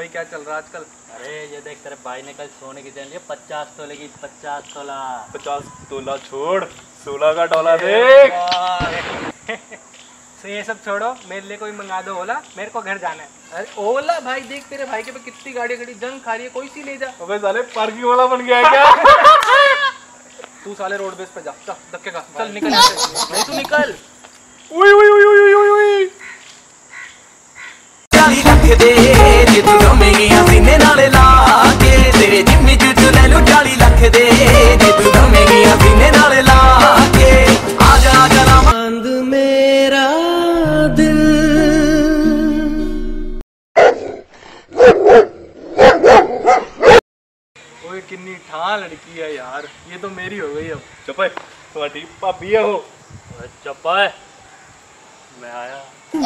भाई क्या चल रहा है आजकल? अरे ये देख तेरे भाई ने कल सोने की चैन लिया 50 तोले की। 50 तोला 50 तोला छोड़, 16 का डॉलर देख। तो ये सब छोड़ो, मेरे लिए कोई मंगा दो ओला, मेरे को घर जाना है। अरे ओला भाई देख तेरे भाई के पे कितनी गाड़ी खड़ी, जंग खा रही है, कोई सी ले जा। अबे साले पार्किंग वाला बन गया है क्या? तू साले रोड बेस पे जा, चल धक्के का, चल निकल यहाँ से। नहीं तू निकल। उई उई उई उई उई उई दे जे तू रमेगी हसीने नाले लाके तेरे जिम्मी जूट ले लू 40 लाख दे जे तू रमेगी हसीने नाले लाके आजा आजा रामंद मेरा दिल। ओए कितनी ठान लड़की है यार, ये तो मेरी हो गई अब। चुप है, तुम्हारी भाभी है वो। चुप है, मैं आया।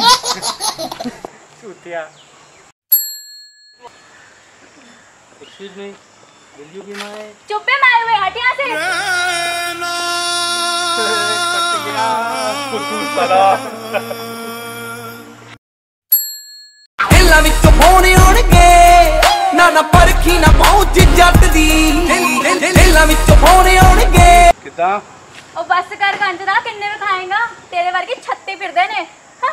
चूतिया। Excuse me, will you be my? चुप है मारे हुए, हट यहाँ से। दिल्ला विच फोन आउणगे ना ना परखी ना पहुंच जट दी दिल्ला विच फोन आउणगे किदा ओ बस कर कंजरा, किन्ने में खाएगा, तेरे वर्गी छत्ते फिरदे ने।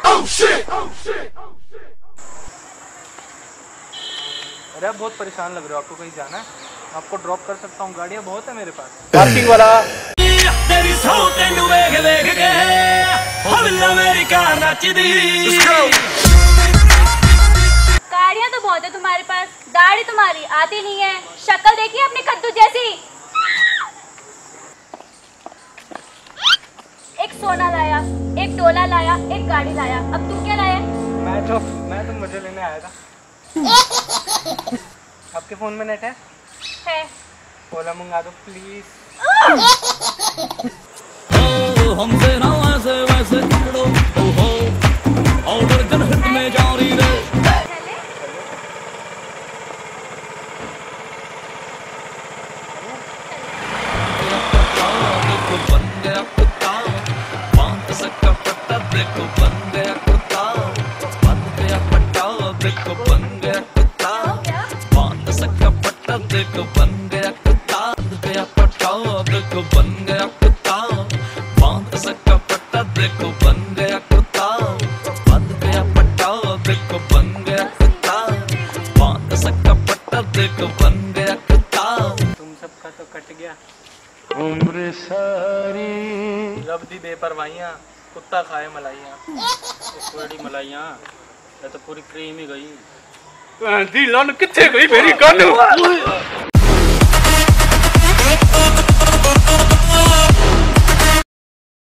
अरे आप बहुत परेशान लग रहे हो, आपको कहीं जाना है? आपको ड्रॉप कर सकता हूँ, गाड़ियाँ बहुत है मेरे पास। पार्किंग वाला तेरी सौ तेनू वेख वेख के हल्ला मेरी कार नचदी। गाड़ियाँ तो बहुत है तुम्हारे पास, दाढ़ी तुम्हारी आती नहीं है, शक्ल देखिए अपनी कद्दू जैसी। एक सोना लाया, एक डोला लाया, एक गाड़ी लाया, अब तू क्या लाया? मैं तो मुझे लेने आया था। आपके फोन में नेट है? है। ओला मंगा दो प्लीज। हमसे ना वैसे वैसे पकड़ो हो ऑर्डर कर हिट में जारी रे। तुम सबका तो कट गया उम्र सारी, रब दी बेपरवाहियां, कुत्ता खाए मलाइयां। बड़ी मलाइयाँ, ये तो पूरी क्रीम ही गई। दी लन किथे गई मेरी गन?